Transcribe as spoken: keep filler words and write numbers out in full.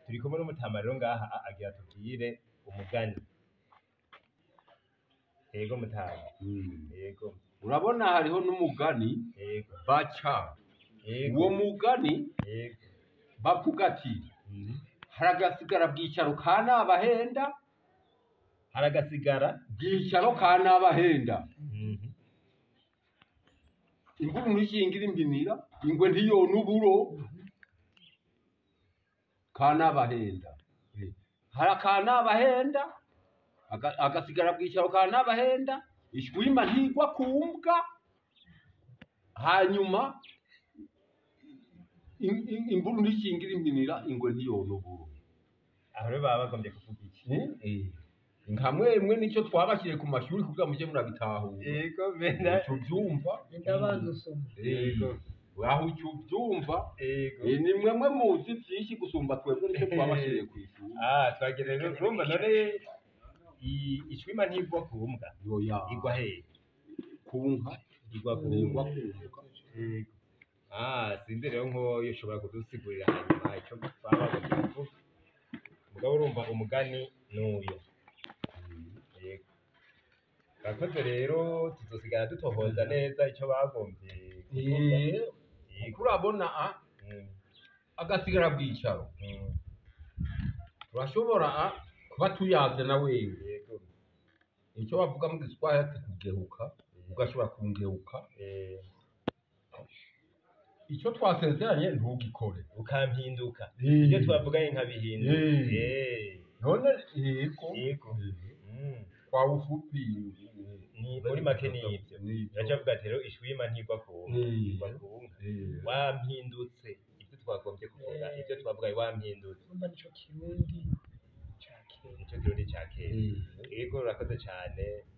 turi kumwe n'umutama rero ngaha a- agira tubwire umugani. Yego mutama. Yego. urabona hariho n'umugani Yego. baca Yego. uwo mugani Yego. bavuga ati Mhm. haragasigara bwicaro ka nabahenda Haragasigara. bwicaro ka nabahenda Mhm. imburu ntishingira impinira ingwe ntiyona uburo ka nabahenda hari aka nabahenda aga- agasigara bwicaro ka nabahenda ishwima ntigwa ku mbwa hanyuma im- im- imburu ntishingira impinira ingwe ntiyona uburo Aho rero baba bagombye kuvuga iki? nka mwemwe nicyo twabashyiriye ku mashuri kugira mujye murabitahura Yego benda. uco byumva ndabanza usoma Yego. aho uco byumva Yego. Eh, ni mwemwe muzi byinshi gusumba twebwe nicyo twabashyiriye ku ishuri Ah, twagera rero urumva none i- ishwima ntigwa ku mbwa. yoya Igwa hehe? ku nka Igwa ku ntigwa mbwa. ku mbwa Yego. Ah, sinzi rero nkoyo ushobora kudusigurira hanyuma icyo twaba kuvuga. Mugabo urumva umugani n'uyu. Yego. Bakoze rero tuzosigara dutohoza neza icyo bagombye kuvuga. Eh, Yego. kuko urabona ah, Mm, agasigara bwicaro mm, turashobora ah, kuba tuyaze na wewe Yego. icyo bavuga mu giswahili ati kugehuka ugashobora kungehuka Eh, icyo twasezeranye ntugikore ukampinduka. Eh. Ibyo twavuganye nkabihinduka. Eh. Eh. none yego Yego. Mm. kwa ufupi Ni muri make nibyo. Iracavuga ati rero ishwima ntigwa ku nka. Eh. Igwa ku nka. Wampindutse. Ibyo twagombye kuvuga. Ibyo twavuga wampindutse. urumva nico kirundi ca kera Nicyo kirori cya kera. Yego urakoze cyane.